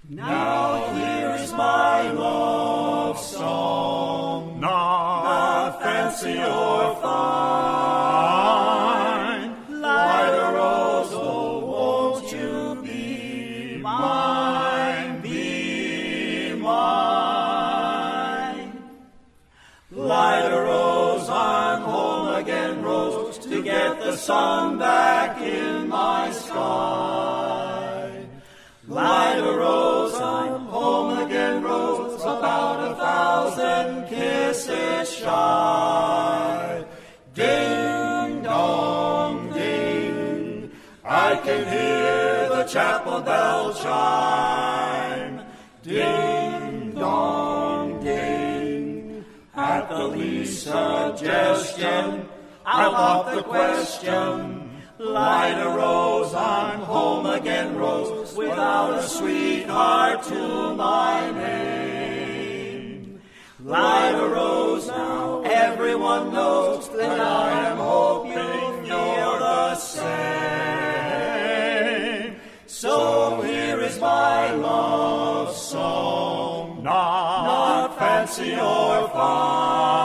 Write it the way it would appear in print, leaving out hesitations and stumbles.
Now here is my love song, not fancy or fine. Lida Rose, oh, won't you be mine, be mine? Lida Rose, I'm home again, Rose, to get the sun back in my sky. Lida Rose, I'm home again, Rose, about 1,000 kisses shy. Ding dong ding, I can hear the chapel bell chime. Ding dong ding, at the least suggestion, I'll pop the question. Lida Rose, I'm home again, Rose, without a sweetheart to my name. Lida Rose, now everyone knows that I am hoping you're the same. So here is my love song, not fancy or fine.